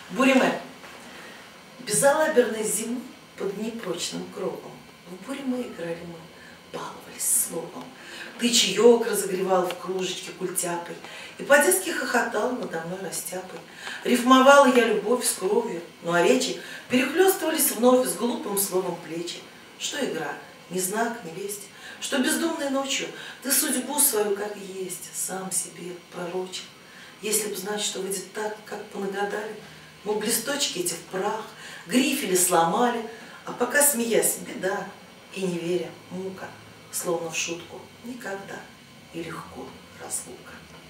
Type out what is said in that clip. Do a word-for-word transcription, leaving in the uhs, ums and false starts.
Буриме. Безалаберной зимы под непрочным кровом в буриме играли мы, баловались словом. Ты чаек разогревал в кружечке культяпой и по-детски хохотал надо мной растяпой. Рифмовала я любовь с кровью, ну а речи перехлестывались вновь с глупым словом плечи. Что игра, ни знак, ни весть, что бездумной ночью ты судьбу свою, как есть, сам себе пророчил. Если б знать, что выйдет так, как понагадали, мы листочки эти в прах, грифели сломали, а пока, смеясь, беда, и не веря, мука, словно в шутку, никогда и легко разлука.